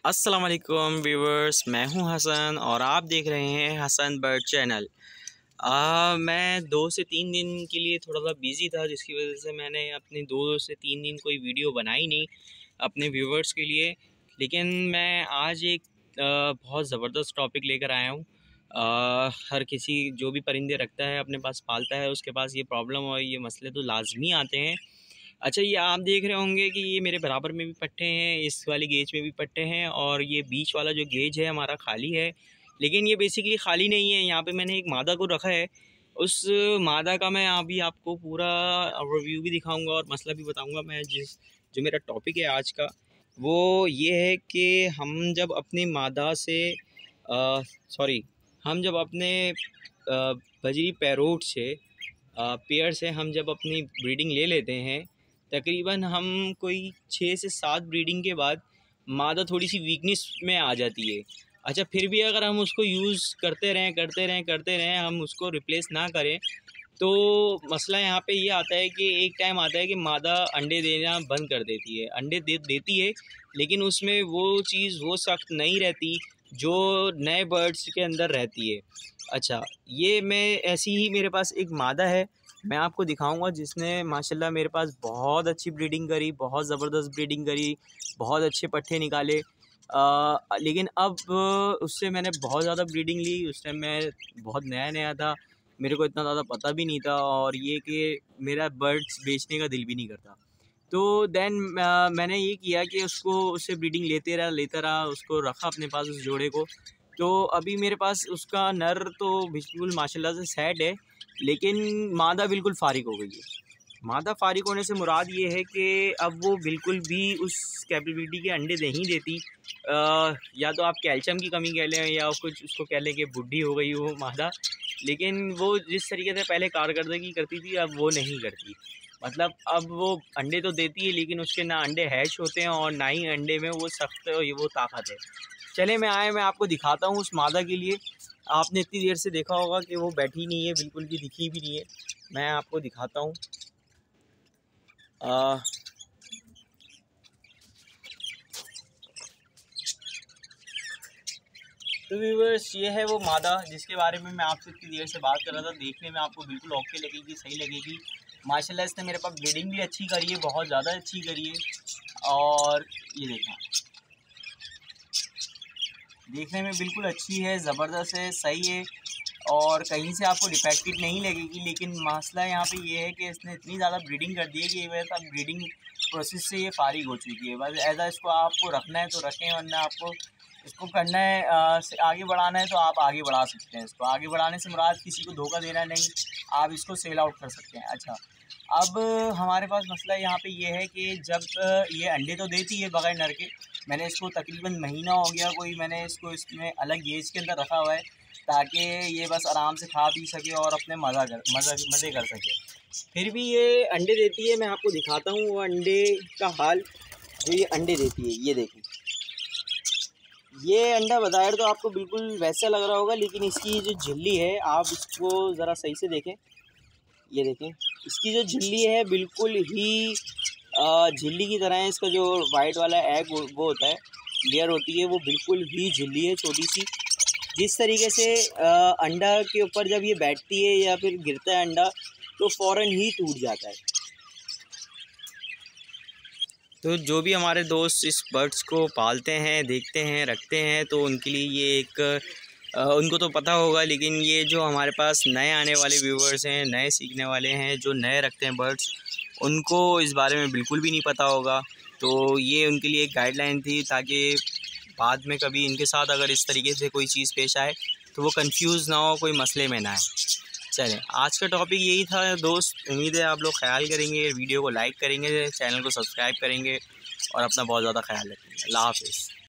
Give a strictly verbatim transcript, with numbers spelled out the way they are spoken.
अस्सलाम वालेकुम व्यूवर्स, मैं हूं हसन और आप देख रहे हैं हसन बर्ड चैनल। आ, मैं दो से तीन दिन के लिए थोड़ा सा बिज़ी था, जिसकी वजह से मैंने अपने दो से तीन दिन कोई वीडियो बनाई नहीं अपने व्यूवर्स के लिए। लेकिन मैं आज एक आ, बहुत ज़बरदस्त टॉपिक लेकर आया हूँ। आ, हर किसी जो भी परिंदे रखता है, अपने पास पालता है, उसके पास ये प्रॉब्लम और ये मसले तो लाजमी आते हैं। अच्छा, ये आप देख रहे होंगे कि ये मेरे बराबर में भी पट्टे हैं, इस वाली गेज में भी पट्टे हैं और ये बीच वाला जो गेज है हमारा खाली है। लेकिन ये बेसिकली खाली नहीं है, यहाँ पे मैंने एक मादा को रखा है। उस मादा का मैं अभी आपको पूरा ओवरव्यू भी दिखाऊंगा और मसला भी बताऊंगा। मैं जिस जो मेरा टॉपिक है आज का वो ये है कि हम जब अपनी मादा से सॉरी हम जब अपने आ, बजरी पैरोट से पेयर से हम जब अपनी ब्रीडिंग ले लेते हैं, तकरीबन हम कोई छः से सात ब्रीडिंग के बाद मादा थोड़ी सी वीकनेस में आ जाती है। अच्छा, फिर भी अगर हम उसको यूज़ करते रहें करते रहें करते रहें हम उसको रिप्लेस ना करें, तो मसला यहाँ पे ये आता है कि एक टाइम आता है कि मादा अंडे देना बंद कर देती है। अंडे दे देती है लेकिन उसमें वो चीज़ वो सख्त नहीं रहती जो नए बर्ड्स के अंदर रहती है। अच्छा, ये मैं ऐसी ही मेरे पास एक मादा है, मैं आपको दिखाऊंगा, जिसने माशाल्लाह मेरे पास बहुत अच्छी ब्रीडिंग करी, बहुत ज़बरदस्त ब्रीडिंग करी, बहुत अच्छे पट्ठे निकाले। आ, लेकिन अब उससे मैंने बहुत ज़्यादा ब्रीडिंग ली। उस टाइम मैं बहुत नया नया था, मेरे को इतना ज़्यादा पता भी नहीं था और ये कि मेरा बर्ड्स बेचने का दिल भी नहीं करता। तो देन मैंने ये किया कि उसको उससे ब्रीडिंग लेते रहा लेता रहा उसको रखा अपने पास उस जोड़े को। तो अभी मेरे पास उसका नर तो बिल्कुल माशाल्लाह से सेट है, लेकिन मादा बिल्कुल फारिग हो गई है। मादा फारिग होने से मुराद ये है कि अब वो बिल्कुल भी उस कैपेबिलिटी के अंडे नहीं देती। आ, या तो आप कैल्शियम की कमी कह लें या कुछ उसको कह लें कि बुढ़ी हो गई वो मादा, लेकिन वो जिस तरीके से पहले कारकर्दगी करती थी अब वो नहीं करती। मतलब अब वो अंडे तो देती है लेकिन उसके ना अंडे हैच होते हैं और ना ही अंडे में वो सख्त वो ताकत है। चले मैं आए मैं आपको दिखाता हूँ उस मादा के लिए। आपने इतनी देर से देखा होगा कि वो बैठी नहीं है, बिल्कुल भी दिखी भी नहीं है। मैं आपको दिखाता हूँ। तो व्यूअर्स, ये है वो मादा जिसके बारे में मैं आपसे इतनी देर से बात कर रहा था। देखने में आपको बिल्कुल ओके लगेगी, सही लगेगी। माशाल्लाह इसने मेरे पास ब्रीडिंग भी अच्छी करी है, बहुत ज़्यादा अच्छी करी है। और ये देखा, देखने में बिल्कुल अच्छी है, ज़बरदस्त है, सही है और कहीं से आपको डिफेक्टेड नहीं लगेगी। लेकिन मसला यहाँ पे ये है कि इसने इतनी ज़्यादा ब्रीडिंग कर दी है कि ये वजह से ब्रीडिंग प्रोसेस से ये फारिग हो चुकी है। बस ऐसा इसको आपको रखना है तो रखें, वरना आपको इसको करना है आ, आगे बढ़ाना है तो आप आगे बढ़ा सकते हैं। इसको आगे बढ़ाने से मुराद किसी को धोखा देना नहीं, आप इसको सेल आउट कर सकते हैं। अच्छा, अब हमारे पास मसला यहाँ पे ये है कि जब ये अंडे तो देती है बगैर नर के, मैंने इसको तकरीबन महीना हो गया कोई, मैंने इसको इसमें अलग गेज के अंदर रखा हुआ है ताकि ये बस आराम से खा पी सके और अपने मज़ा कर मज़ा मज़े कर सके। फिर भी ये अंडे देती है, मैं आपको दिखाता हूँ वो अंडे का हाल जो ये अंडे देती है। ये देखें, ये अंडा बज़ाहिर तो आपको बिल्कुल वैसा लग रहा होगा, लेकिन इसकी जो झिल्ली है आप इसको ज़रा सही से देखें। ये देखें, इसकी जो झिल्ली है बिल्कुल ही झिल्ली की तरह है। इसका जो वाइट वाला एग वो होता है, लेयर होती है, वो बिल्कुल ही झिल्ली है, छोटी सी। जिस तरीके से अंडा के ऊपर जब ये बैठती है या फिर गिरता है अंडा तो फ़ौरन ही टूट जाता है। तो जो भी हमारे दोस्त इस बर्ड्स को पालते हैं, देखते हैं, रखते हैं, तो उनके लिए ये एक आ, उनको तो पता होगा। लेकिन ये जो हमारे पास नए आने वाले व्यूवर्स हैं, नए सीखने वाले हैं, जो नए रखते हैं बर्ड्स, उनको इस बारे में बिल्कुल भी नहीं पता होगा। तो ये उनके लिए एक गाइडलाइन थी ताकि बाद में कभी इनके साथ अगर इस तरीके से कोई चीज़ पेश आए तो वो कंफ्यूज ना हो, कोई मसले में ना आए। चलें, आज का टॉपिक यही था दोस्त। उम्मीद है आप लोग ख्याल करेंगे, वीडियो को लाइक करेंगे, चैनल को सब्सक्राइब करेंगे और अपना बहुत ज़्यादा ख्याल रखेंगे। अल्लाह हाफ़िज़।